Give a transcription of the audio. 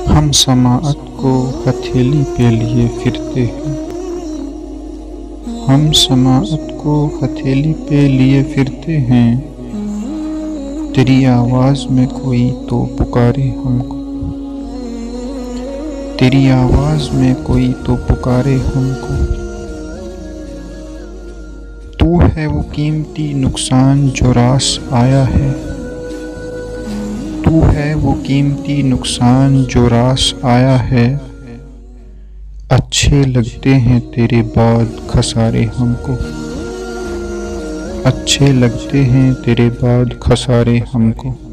हम समाअत को हथेली पे लिए फिरते हैं। हम समाअत को हथेली पे लिए फिरते हैं। तेरी आवाज़ में कोई तो पुकारे हमको। तेरी आवाज़ में कोई तो पुकारे हमको। तू है वो कीमती नुकसान जो रास आया है। तू है वो कीमती नुकसान जो रास आया है। अच्छे लगते हैं तेरे बाद खसारे हमको। अच्छे लगते हैं तेरे बाद खसारे हमको।